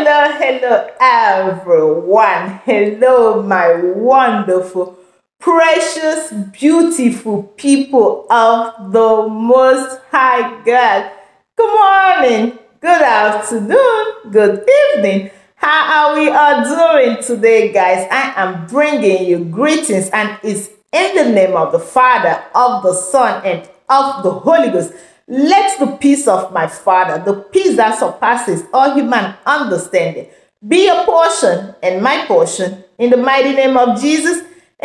Hello, everyone. Hello, my wonderful, precious, beautiful people of the Most High God. Good morning, good afternoon, good evening. How are we all doing today, guys? I am bringing you greetings, and it's in the name of the Father, of the Son, and of the Holy Ghost. Let the peace of my Father, the peace that surpasses all human understanding, be your portion and my portion. In the mighty name of Jesus,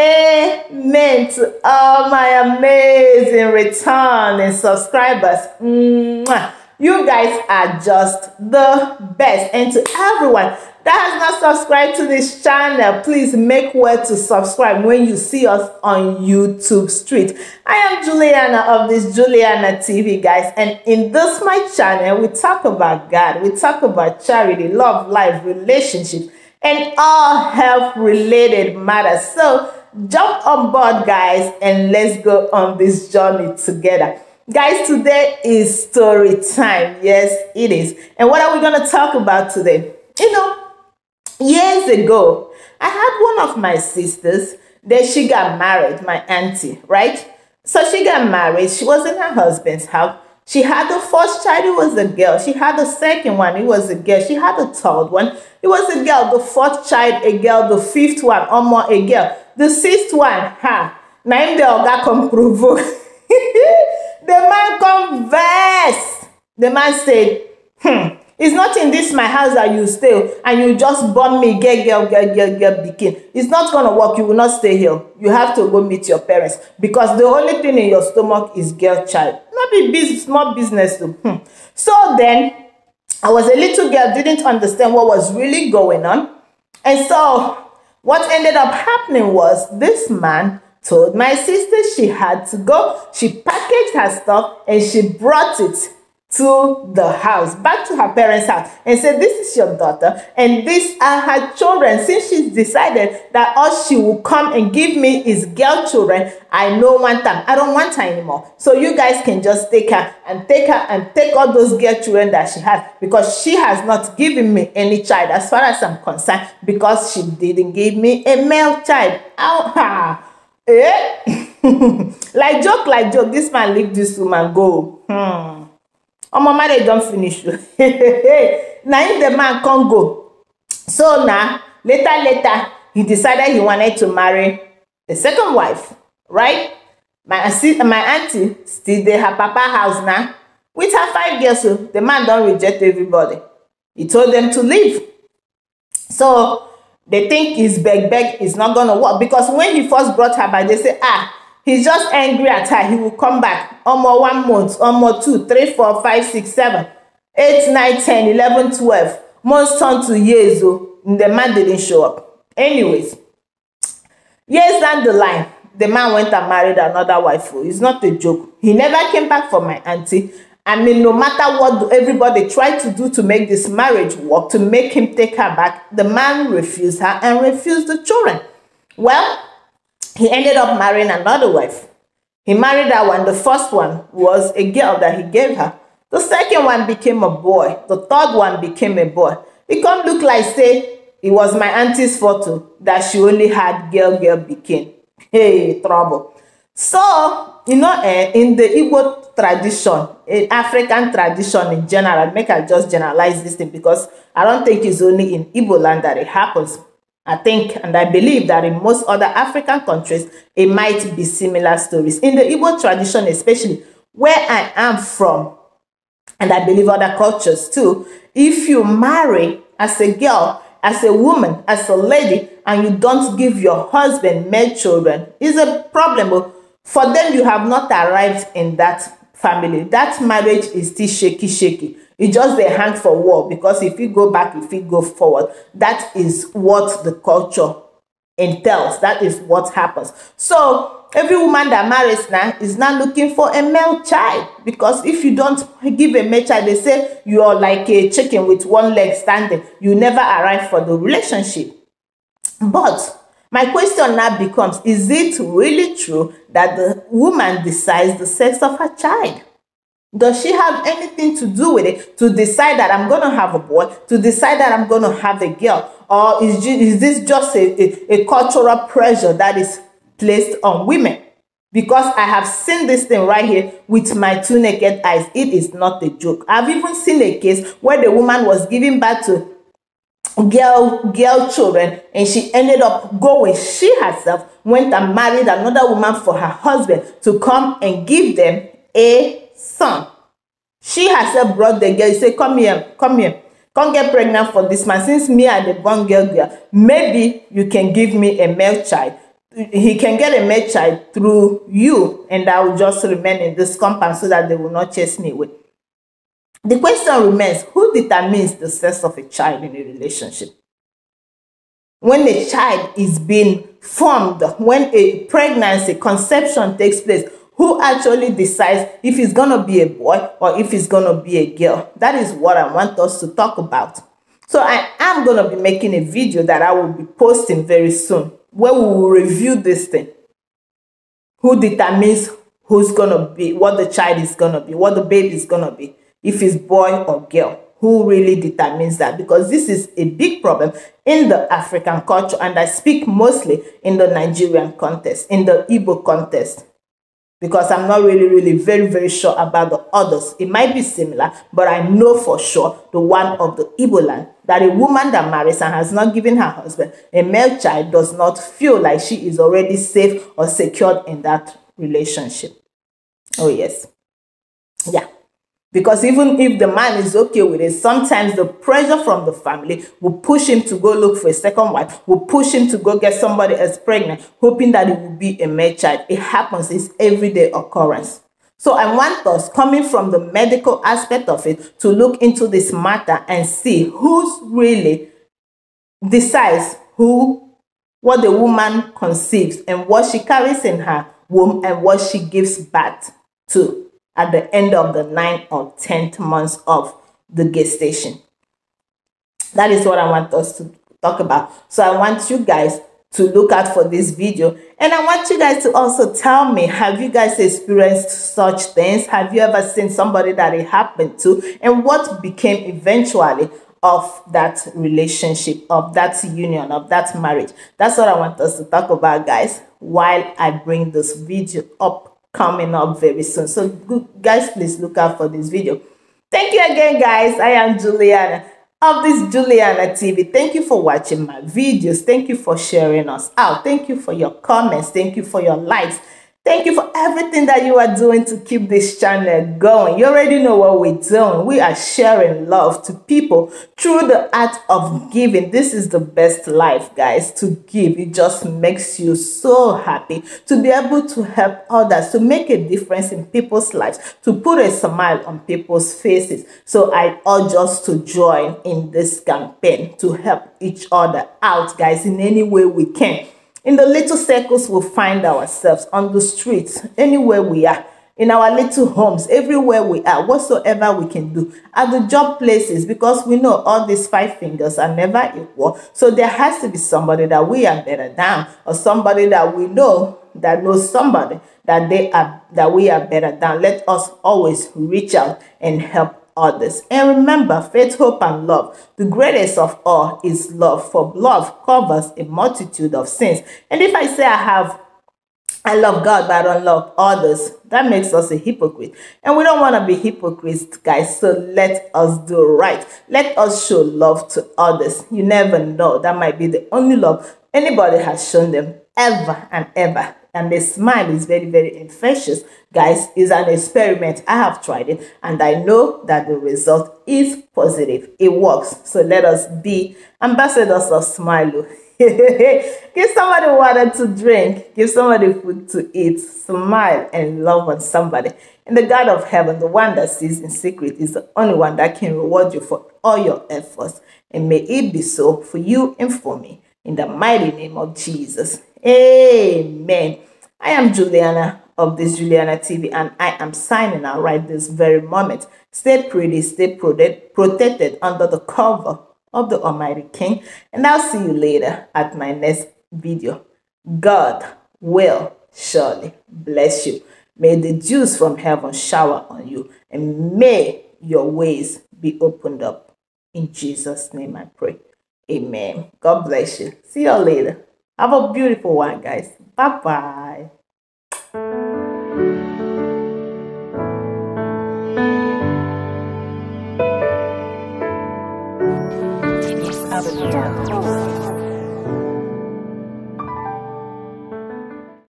amen. To all my amazing returning subscribers, mwah. You guys are just the best. And to everyone that has not subscribed to this channel, please make way to subscribe when you see us on YouTube Street. I am Juliana of this Juliana TV, guys, and in this my channel we talk about God, we talk about charity, love, life, relationships, and all health related matters. So jump on board, guys, and let's go on this journey together. Guys, today is story time. Yes, it is. And what are we going to talk about today? You know, years ago, I had one of my sisters that she got married, my auntie, right? So she got married. She was in her husband's house. She had the first child, it was a girl. She had the second one, it was a girl. She had the third one, it was a girl. The fourth child, a girl. The fifth one, almost a girl. The sixth one, named the Oga come provoke. The man conversed. The man said, it's not in this my house that you stay and you just bomb me, girl, begin. It's not going to work. You will not stay here. You have to go meet your parents because the only thing in your stomach is girl child. Not be business, small business too. So then, I was a little girl, didn't understand what was really going on. And so, what ended up happening was this man told my sister she had to go. She packaged her stuff and she brought it to the house, back to her parents' house, and said, this is your daughter and these are her children. Since she's decided that all she will come and give me is girl children, I don't want them. I don't want her anymore. So you guys can just take her and take all those girl children that she has, because she has not given me any child as far as I'm concerned, because she didn't give me a male child. like joke, this man leave this woman go. Oh, my marriage don't finish. Now if the man can't go. So now, later, he decided he wanted to marry the second wife, right? My auntie still there, her papa house now. With her 5 girls, so the man don't reject everybody. He told them to leave. So they think his beg is not gonna work, because when he first brought her back, they say, he's just angry at her. He will come back. Almost 1 month, almost 2, 3, 4, 5, 6, 7, 8, 9, 10, 11, 12. Months turned to years. The man didn't show up. Anyways, years down the line, the man went and married another wife. It's not a joke. He never came back for my auntie. I mean, no matter what everybody tried to do to make this marriage work, to make him take her back, the man refused her and refused the children. Well, he ended up marrying another wife. He married that one. The first one was a girl that he gave her. The second one became a boy. The third one became a boy. It can't look like, say, it was my auntie's photo that she only had girl became. Hey, trouble. So, you know, in the Igbo tradition, in African tradition in general, make I just generalize this thing, because I don't think it's only in Igbo land that it happens. I think and I believe that in most other African countries, it might be similar stories. In the Igbo tradition, especially where I am from, and I believe other cultures too, if you marry as a girl, as a woman, as a lady, and you don't give your husband male children, it's a problem. For them, you have not arrived in that family. That marriage is still shaky. It's just they hang for war, because if you go back, if you go forward, that is what the culture entails. That is what happens. So every woman that marries now is now looking for a male child, because if you don't give a male child, they say you are like a chicken with one leg standing. You never arrive for the relationship. But my question now becomes, is it really true that the woman decides the sex of her child? Does she have anything to do with it to decide that I'm going to have a boy, to decide that I'm going to have a girl? Or is this just a cultural pressure that is placed on women? Because I have seen this thing right here with my two naked eyes. It is not a joke. I've even seen a case where the woman was giving birth to girl children, and she ended up going, she herself went and married another woman for her husband to come and give them a son. She herself brought the girl. She said, come here, come get pregnant for this man. Since me and the born girl, maybe you can give me a male child. He can get a male child through you, and I will just remain in this compound so that they will not chase me away. The question remains, who determines the sex of a child in a relationship? When a child is being formed, when a pregnancy, conception takes place, who actually decides if it's going to be a boy or if it's going to be a girl? That is what I want us to talk about. So I am going to be making a video that I will be posting very soon, where we will review this thing. Who determines who's going to be, what the child is going to be, what the baby is going to be, if it's boy or girl? Who really determines that? Because this is a big problem in the African culture, and I speak mostly in the Nigerian context, in the Igbo context, because I'm not really very sure about the others. It might be similar, but I know for sure the one of the Igbo land, that a woman that marries and has not given her husband a male child does not feel like she is already safe or secured in that relationship. Oh yes. Yeah. Because even if the man is okay with it, sometimes the pressure from the family will push him to go look for a second wife, will push him to go get somebody else pregnant, hoping that it will be a male child. It happens. It's everyday occurrence. So I want us, coming from the medical aspect of it, to look into this matter and see who's really decides what the woman conceives and what she carries in her womb and what she gives birth to at the end of the 9th or 10th months of the gestation. That is what I want us to talk about. So I want you guys to look out for this video, and I want you guys to also tell me, have you guys experienced such things? Have you ever seen somebody that it happened to, and what became eventually of that relationship, of that union, of that marriage? That's what I want us to talk about, guys, while I bring this video up, coming up very soon. So guys, please look out for this video. Thank you again, guys. I am Juliana of this Juliana TV. Thank you for watching my videos. Thank you for sharing us out. Thank you for your comments. Thank you for your likes. Thank you for everything that you are doing to keep this channel going. You already know what we're doing. We are sharing love to people through the act of giving. This is the best life, guys, to give. It just makes you so happy to be able to help others, to make a difference in people's lives, to put a smile on people's faces. So I urge us to join in this campaign to help each other out, guys, in any way we can. In the little circles we find ourselves, on the streets, anywhere we are, in our little homes, everywhere we are, whatsoever we can do, at the job places, because we know all these 5 fingers are never equal. So there has to be somebody that we are better than, or somebody that we know that knows somebody that we are better than. Let us always reach out and help others. And remember, faith, hope, and love. The greatest of all is love, for love covers a multitude of sins. And if I say I love God, but I don't love others, that makes us a hypocrite. And we don't want to be hypocrites, guys. So let us do right. Let us show love to others. You never know. That might be the only love anybody has shown them ever and ever. And the smile is very infectious, guys. It's an experiment. I have tried it, and I know that the result is positive. It works. So let us be ambassadors of smile. Give somebody water to drink. Give somebody food to eat. Smile and love on somebody. And the God of heaven, the one that sees in secret, is the only one that can reward you for all your efforts. And may it be so for you and for me. In the mighty name of Jesus. Amen. I am Juliana of this Juliana TV, and I am signing out right this very moment. Stay pretty, stay protected under the cover of the Almighty King, and I'll see you later at my next video. God will surely bless you. May the dews from heaven shower on you, and may your ways be opened up. In Jesus' name I pray. Amen. God bless you. See you later. Have a beautiful one, guys. Bye-bye. Avenue.